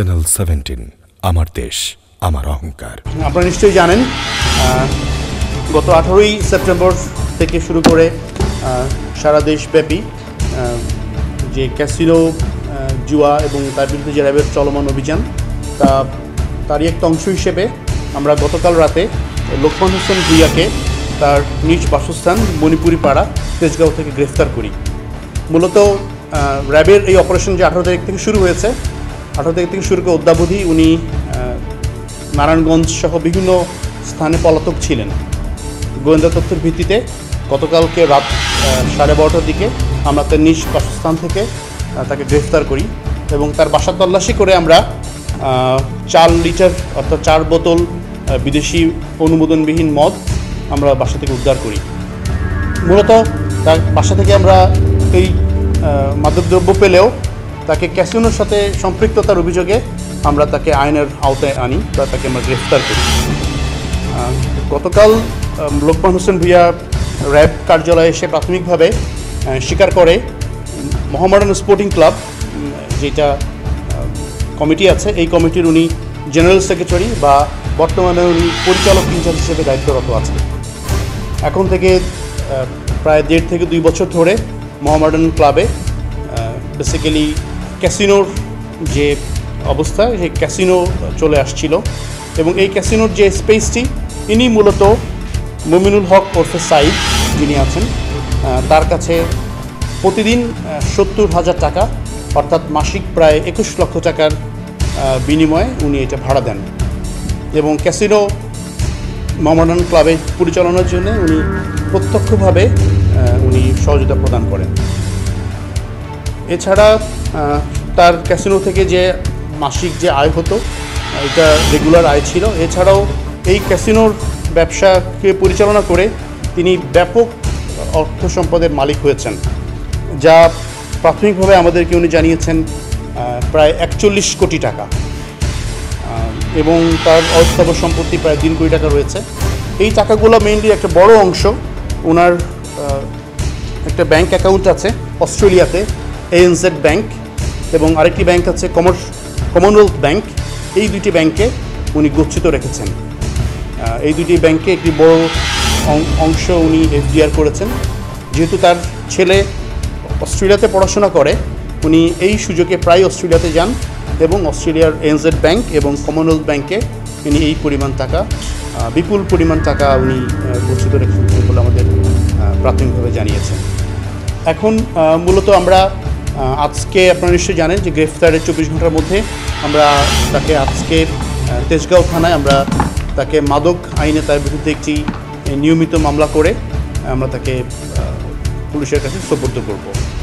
Channel 17 আমার দেশ আমার অহংকার। আপনারা নিশ্চয়ই জানেন গত 18ই সেপ্টেম্বর থেকে শুরু করে সারা দেশব্যাপী যে ক্যাসিনো জুয়া এবং তার বিরুদ্ধে যে র্যাবের চলমান অভিযান তারই একটা অংশ হিসেবে আমরা গতকাল রাতে লোকমান হোসেন ভূঁইয়াকে তার নিজ বাসস্থান মণিপুরি পাড়া তেজগাঁও থেকে গ্রেফতার করি। মূলত র্যাবের এই অপারেশন যে 18 তারিখ থেকে শুরু হয়েছে, 18 তারিখ থেকে শুরু করে অদ্যাবধি উনি নারায়ণগঞ্জ সহ বিভিন্ন স্থানে পলাতক ছিলেন। গোয়েন্দা তথ্যের ভিত্তিতে গতকালকে রাত 12:30টার দিকে আমরা তার নিজ বাসস্থান থেকে তাকে গ্রেফতার করি এবং তার বাসা তল্লাশি করে আমরা 4 লিটার অর্থাৎ 4 বোতল বিদেশি অনুমোদনবিহীন মদ আমরা বাসা থেকে উদ্ধার করি। মূলত তার বাসা থেকে আমরা এই মাদকদ্রব্য পেলেও তাকে ক্যাসিনোর সাথে সম্পৃক্ততার অভিযোগে আমরা তাকে আইনের আওতায় আনি বা তাকে আমরা গ্রেফতার করি। গতকাল লোকমান হোসেন ভূঁইয়া র্যাব কার্যালয়ে এসে প্রাথমিকভাবে স্বীকার করে মোহামেডান স্পোর্টিং ক্লাব যেটা কমিটি আছে, এই কমিটির উনি জেনারেল সেক্রেটারি বা বর্তমানে উনি পরিচালক ইনচার্জ হিসেবে দায়িত্বরত আছেন। এখন থেকে প্রায় 1.5 থেকে 2 বছর ধরে মোহামেডান ক্লাবে বেসিক্যালি ক্যাসিনোর যে অবস্থা, সেই ক্যাসিনো চলে আসছিল এবং এই ক্যাসিনোর যে স্পেসটি ইনি মূলত মুমিনুল হক ওরফে সাইদ যিনি আছেন তার কাছে প্রতিদিন 70,000 টাকা অর্থাৎ মাসিক প্রায় 21 লক্ষ টাকার বিনিময়ে উনি এটা ভাড়া দেন এবং ক্যাসিনো মোহামেডান ক্লাবে পরিচালনার জন্য উনি প্রত্যক্ষভাবে উনি সহযোগিতা প্রদান করেন। এছাড়া তার ক্যাসিনো থেকে যে মাসিক যে আয় হতো এটা রেগুলার আয় ছিল। এছাড়াও এই ক্যাসিনোর ব্যবসাকে পরিচালনা করে তিনি ব্যাপক অর্থ সম্পদের মালিক হয়েছেন, যা প্রাথমিকভাবে আমাদেরকে উনি জানিয়েছেন প্রায় 41 কোটি টাকা এবং তার অস্থাবর সম্পত্তি প্রায় 3 কোটি টাকা রয়েছে। এই টাকাগুলো মেইনলি একটা বড় অংশ ওনার একটা ব্যাংক অ্যাকাউন্ট আছে অস্ট্রেলিয়াতে ANZ ব্যাংক এবং আরেকটি ব্যাংক আছে কমনওয়েলথ ব্যাংক। এই দুটি ব্যাংকে উনি গচ্ছিত রেখেছেন। এই দুটি ব্যাংকে একটি বড় অংশ উনি FDR করেছেন। যেহেতু তার ছেলে অস্ট্রেলিয়াতে পড়াশোনা করে, উনি এই সুযোগে প্রায় অস্ট্রেলিয়াতে যান এবং অস্ট্রেলিয়ার ANZ ব্যাংক এবং কমনওয়েলথ ব্যাংকে উনি এই পরিমাণ টাকা বিপুল পরিমাণ টাকা উনি গচ্ছিত রেখেছেন বলে আমাদের প্রাথমিকভাবে জানিয়েছেন। এখন মূলত আমরা আজকে আপনারা নিশ্চয়ই জানেন যে গ্রেফতারের 24 ঘন্টার মধ্যে আমরা তাকে আজকে তেজগাঁও থানায় আমরা তাকে মাদক আইনে তার বিরুদ্ধে একটি নিয়মিত মামলা করে আমরা তাকে পুলিশের কাছে সোপর্দ করব।